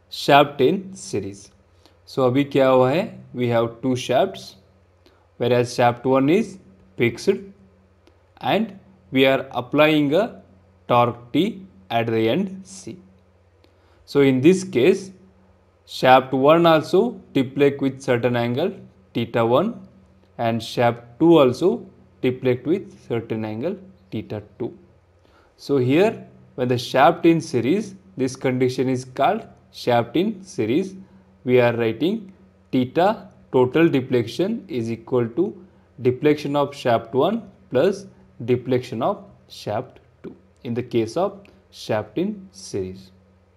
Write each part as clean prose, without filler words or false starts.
shaft in series. So अभी क्या हुआ है, we have two shafts whereas shaft 1 is fixed and we are applying a torque T at the end C. So in this case shaft 1 also deflect with certain angle theta 1 and shaft 2 also deflect with certain angle theta 2. So here when the shaft in series, this condition is called shaft in series. We are writing theta total deflection is equal to deflection of shaft 1 plus deflection of shaft 2 in the case of shaft in series.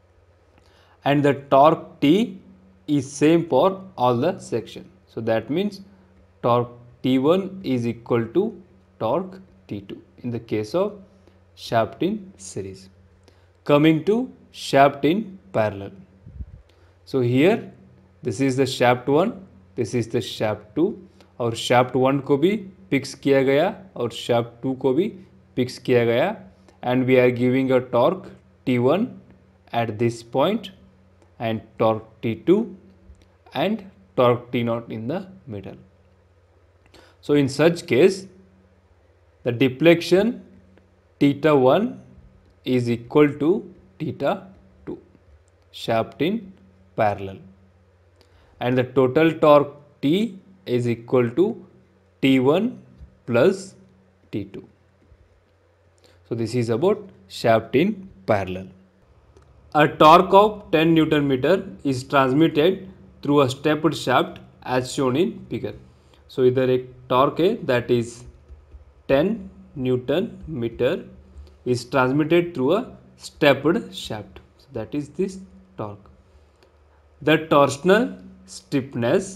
And the torque T is same for all the section. So that means torque T1 is equal to torque T2 in the case of shaft in series. Coming to shaft in parallel. So here this is the shaft 1, this is the shaft 2 और shaft 1 को भी fix किया गया और shaft 2 को भी fix किया गया and we are giving a torque T1 at this point and torque T2 and torque T0 in the middle. So in such case the deflection theta 1 is equal to theta 2 shaft in parallel and the total torque T is equal to T1 plus T2. So this is about shaft in parallel. A torque of 10 Newton meter is transmitted through a stepped shaft as shown in figure. So इधर एक torque है that is 10 Newton meter is transmitted through a stepped shaft. So that is this torque. The torsional stiffness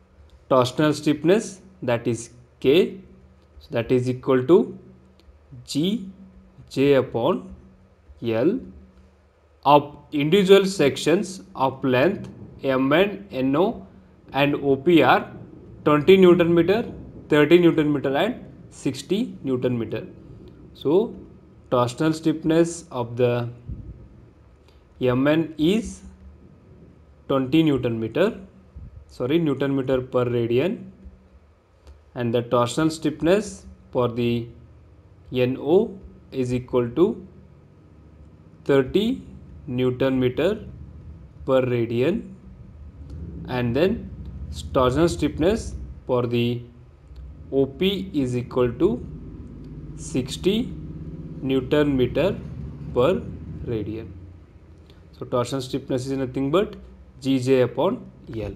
that is K, so that is equal to G J upon L of individual sections of length M and NO and OP are 20 Newton meter, 30 Newton meter and 60 Newton meter. So torsional stiffness of the Mn is 20 Newton meter, Newton meter per radian, and the torsional stiffness for the NO is equal to 30 Newton meter per radian, and then torsional stiffness for the OP is equal to 60 Newton meter per radian. So torsion stiffness is nothing but Gj upon L.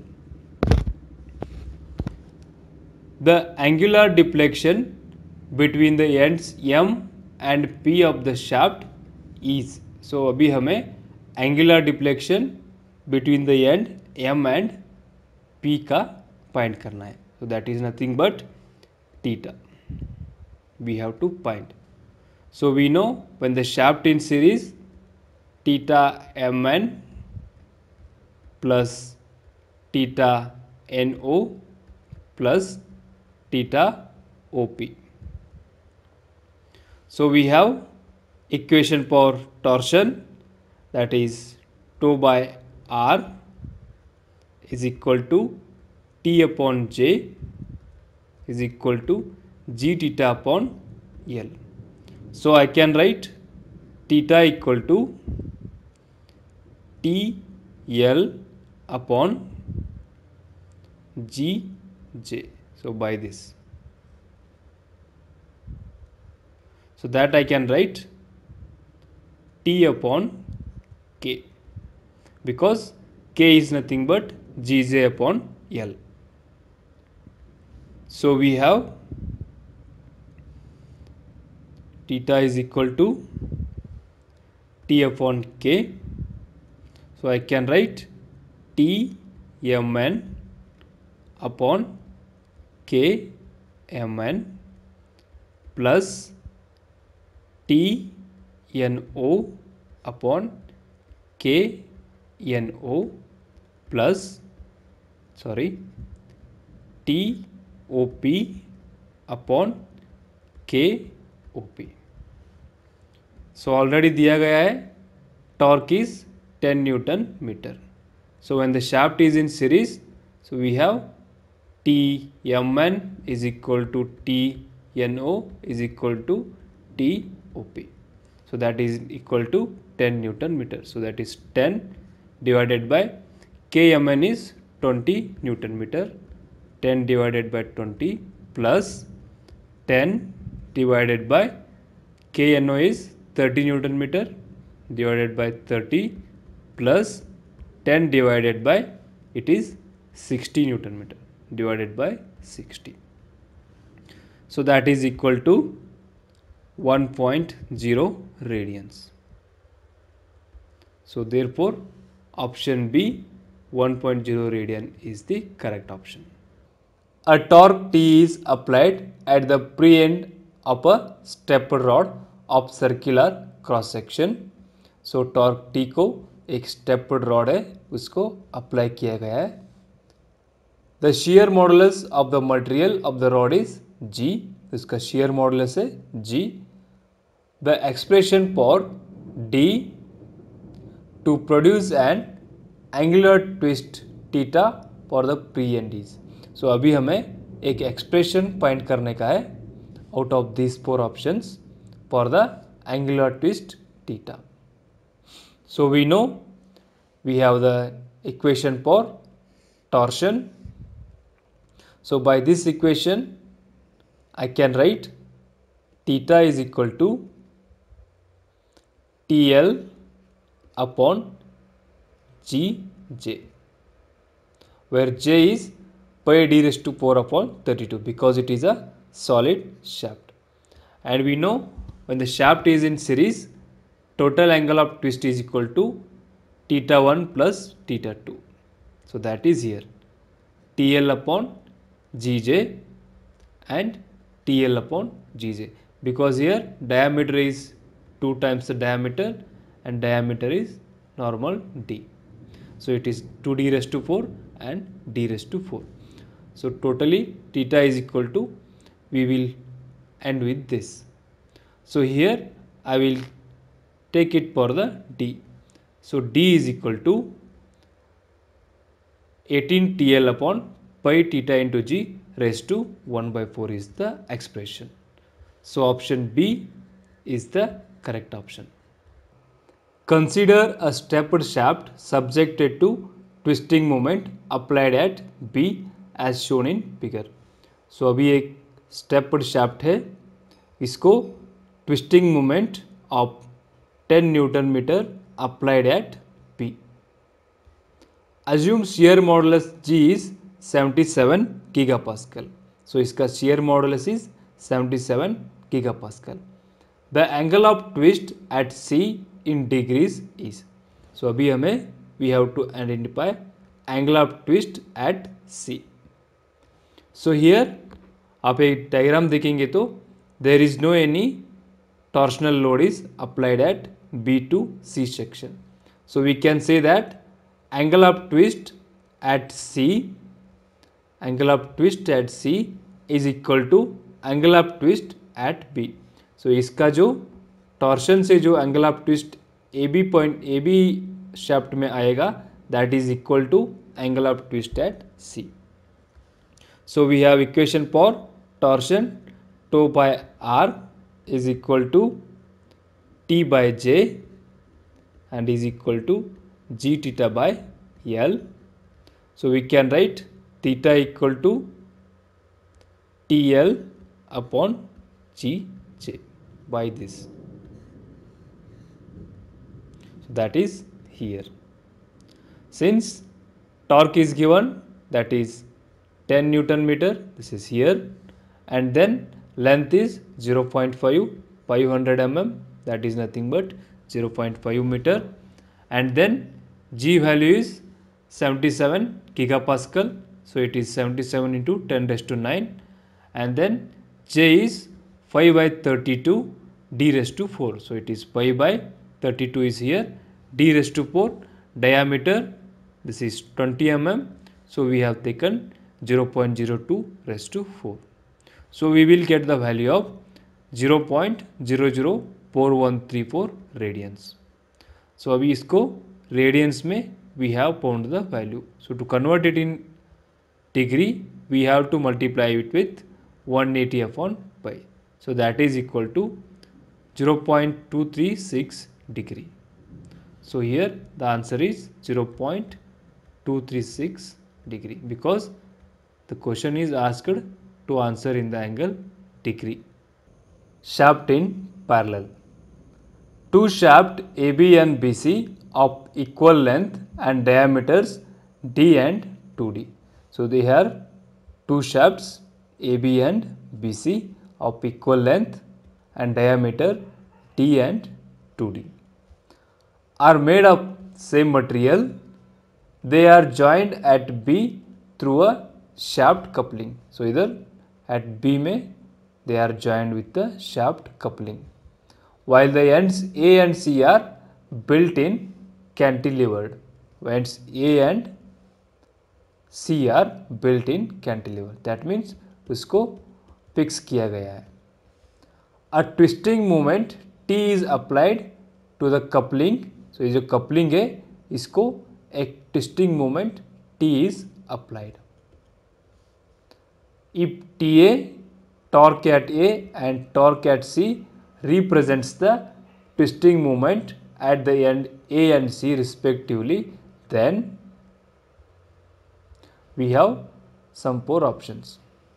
The angular deflection between the ends M and P of the shaft is. So अभी हमें angular deflection between the end M and P का find करना है. So that is nothing but theta. We have to find. So we know when the shaft in series theta Mn plus theta NO plus theta OP. So we have equation for torsion, that is tau by R is equal to T upon J is equal to G theta upon L. So I can write theta equal to T L upon G J. So by this. So that I can write T upon K, because K is nothing but Gj upon L. So we have theta is equal to T upon K. So I can write T Mn upon K Mn plus T NO upon K NO plus T OP upon K OP. So already दिया गया है torque is 10 Newton meter. So when the shaft is in series, so we have Tmn is equal to Tno is equal to Top. So that is equal to 10 Newton meter. So that is 10 divided by Kmn is 20 Newton meter. 10 divided by 20 plus 10 divided by Kno is 30 Newton meter divided by 30 plus 10 divided by it is 60 Newton meter divided by 60. So that is equal to 1.0 radians. So therefore option B 1.0 radian is the correct option. A torque T is applied at the pre-end of a stepper rod of circular cross section. So torque T को एक स्टेपर्ड rod है उसको apply किया गया है. The shear modulus of the material of the rod is G. इसका shear modulus है G. The expression for D to produce an angular twist theta for the pre-end is. So अभी हमें एक expression find करने का है out of these four options for the angular twist theta. So we know we have the equation for torsion. So by this equation I can write theta is equal to TL upon Gj, where J is pi d raised to 4 upon 32 because it is a solid shaft. And we know when the shaft is in series, total angle of twist is equal to theta 1 plus theta 2. So that is here TL upon Gj and TL upon Gj, because here diameter is 2 times the diameter and diameter is normal d. So it is 2d raised to 4 and d raised to 4. So totally theta is equal to, we will end with this. So here I will take it for the d. So d is equal to 18 TL upon pi theta into g raised to 1 by 4 is the expression. So option B is the correct option. Consider a stepped shaft subjected to twisting moment applied at B as shown in figure. So अभी एक stepped shaft है, इसको twisting moment of 10 Newton meter applied at B. Assume shear modulus G is 77 gigapascal. So इसका shear modulus is 77 gigapascal. The angle of twist at C in degrees is. So अभी हमें we have to identify angle of twist at C. So here आप एक diagram देखेंगे तो there is no any torsional load is applied at B to C section. So we can say that angle of twist at C is equal to angle of twist at B. So इसका जो torsion से जो angle of twist AB shaft में आएगा, that is equal to angle of twist at C. So we have equation for torsion, tau by R is equal to T by J and is equal to G theta by L. So we can write theta equal to TL upon Gj by this. So that is here. Since torque is given, that is 10 Newton meter, this is here, and then length is 0.5 500 mm, that is nothing but 0.5 meter, and then G value is 77 gigapascal, so it is 77 into 10 raised to 9, and then J is 5 by 32 d raised to 4, so it is 5 by 32 is here, d raised to 4, diameter this is 20 mm, so we have taken 0.02 raised to 4. So we will get the value of 0.004134 radians. So अभी इसको radiance में we have found the value. So to convert it in degree, we have to multiply it with 180 upon pi. So that is equal to 0.236 degree. So here the answer is 0.236 degree because the question is asked to answer in the angle degree. Shaft in parallel. Two shafts AB and BC of equal length and diameters D and 2D. So they are two shafts AB and BC of equal length and diameter D and 2D are made of same material. They are joined at B through a shaft coupling. So either at B में they are joined with the shaft coupling, while the ends A and C are built in cantilevered. Ends A and C are built in cantilever. That means उसको fix किया गया है. A twisting moment T is applied to the coupling. So ये जो coupling है इसको एक twisting moment T is applied. If TA, torque at A and torque at C represents the twisting moment at the end A and C respectively, then we have some four options.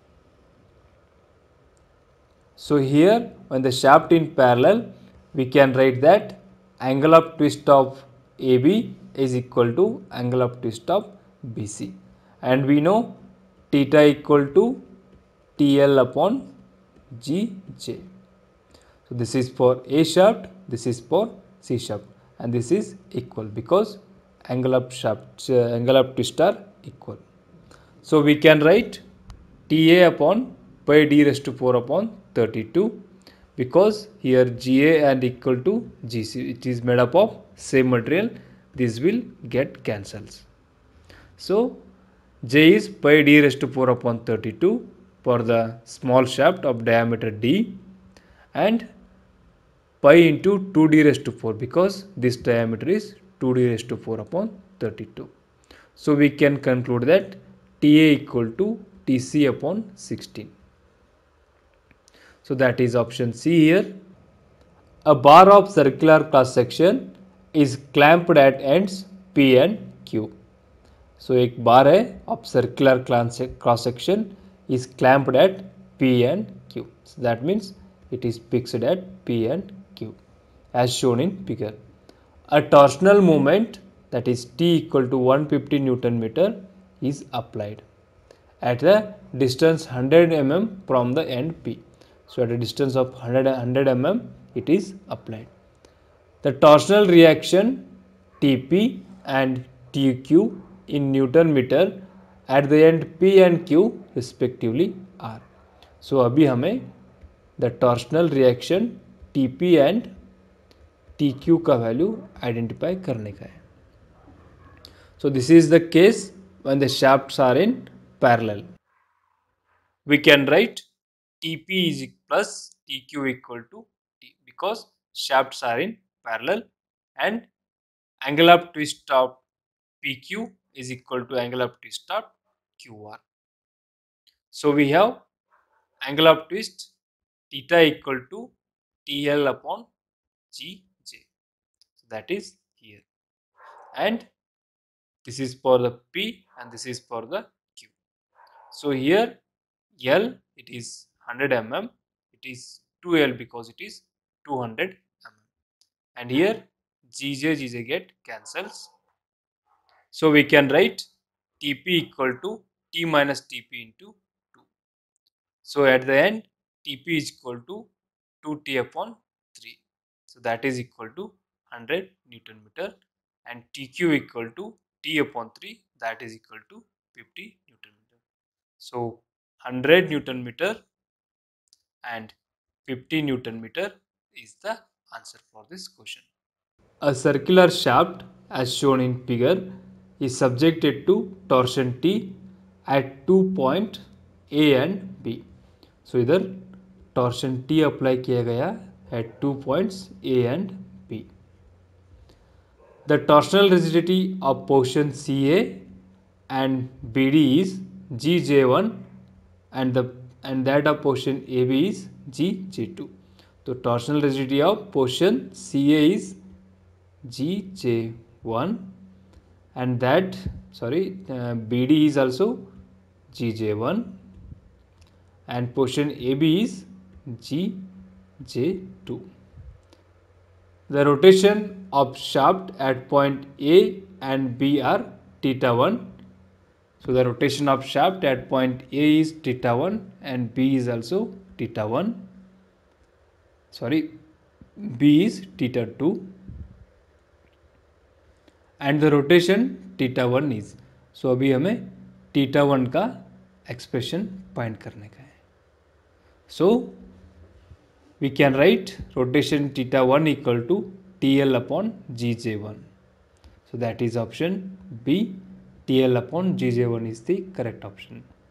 So here when the shaft in parallel, we can write that angle of twist of AB is equal to angle of twist of BC, and we know theta equal to TL upon GJ. So this is for A shaft, this is for C shaft, and this is equal because angle of twist are equal. So we can write TA upon pi d raised to 4 upon 32 because here GA and equal to GC, it is made up of same material. This will get cancels. So J is pi d raised to 4 upon 32 for the small shaft of diameter D, and pi into 2d raised to 4 because this diameter is 2d raised to 4 upon 32. So we can conclude that TA equal to TC upon 16. So that is option C here. A bar of circular cross section is clamped at ends P and Q. So एक बार है of circular cross section is clamped at P and Q. So that means it is fixed at P and Q as shown in figure. A torsional moment, that is T equal to 150 Newton meter, is applied at the distance 100 mm from the end P. So at a distance of 100 mm it is applied. The torsional reaction Tp and Tq in Newton meter at the end P and Q respectively are. So अभी हमें the torsional reaction Tp and TQ का value identify करने का है. So this is the case when the shafts are in parallel. We can write TP is plus TQ equal to T because shafts are in parallel, and angle of twist of PQ is equal to angle of twist of QR. So we have angle of twist theta equal to TL upon GJ. So that is here, and this is for the P and this is for the Q. So here L it is 100 mm, it is 2L because it is 200 mm, and here GJ get cancels. So we can write TP equal to T minus TP into 2. So at the end TP is equal to 2T upon 3. So that is equal to 100 Newton meter, and TQ equal to T upon 3, that is equal to 50 Newton meter. So 100 Newton meter and 50 Newton meter is the answer for this question. A circular shaft as shown in figure is subjected to torsion T at 2 points A and B. So इधर torsion T apply किया गया at 2 points A and B. The torsional rigidity of portion CA and BD is GJ1 and that of portion AB is GJ2. So torsional rigidity of portion CA is GJ1 and BD is also GJ1 and portion AB is GJ2. The rotation of shaft at point A and B are theta 1. So the rotation of shaft at point A is theta 1 and B is also theta 1. B is theta 2. And the rotation theta 1 is. So अभी हमें theta 1 का expression find करने का है. So we can write rotation theta 1 equal to TL upon GJ1. So that is option B. TL upon GJ1 is the correct option.